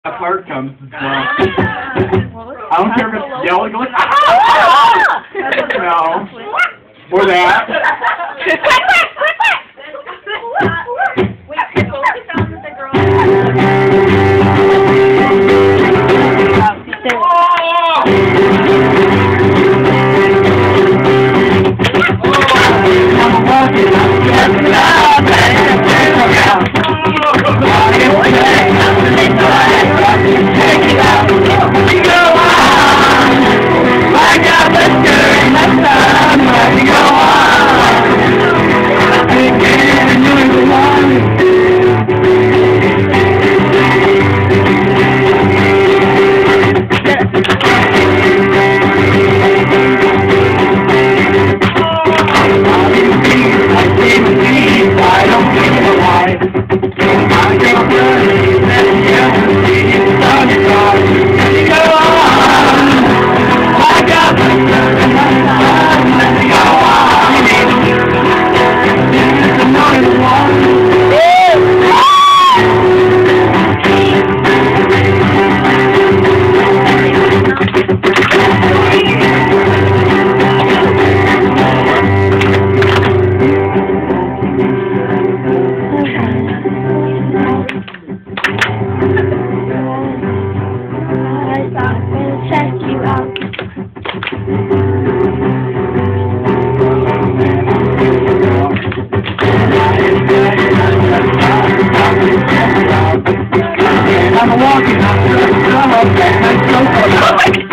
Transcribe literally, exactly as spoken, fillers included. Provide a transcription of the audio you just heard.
that part comes as well. I don't care if it's yelling, like, ah! No. Or that. I'm walking out the summer, and I'm so